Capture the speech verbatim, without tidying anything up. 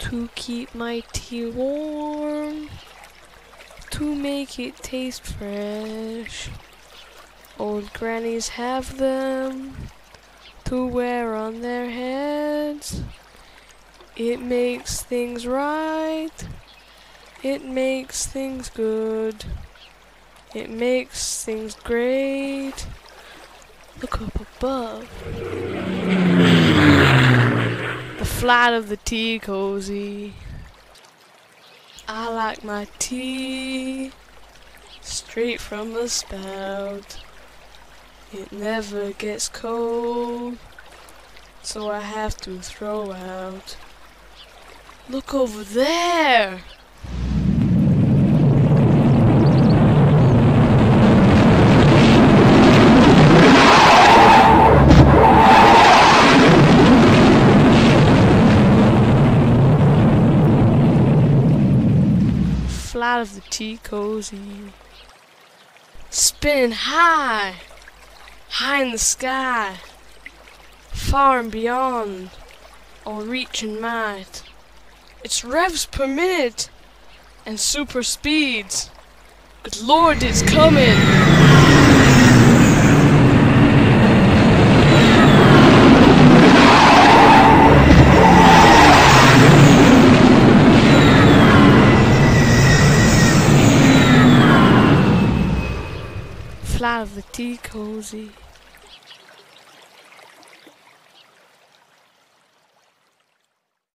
to keep my tea warm, to make it taste fresh. Old grannies have them to wear on their heads. It makes things right, it makes things good, it makes things great. Look up above. The flight of the tea cozy. I like my tea straight from the spout. It never gets cold, so I have to throw out. Look over there! Flight of the tea cozy. Spinning high, high in the sky, far and beyond, all reach and might. It's revs per minute and super speeds. Good Lord, it's coming! Flight of the tea cozy.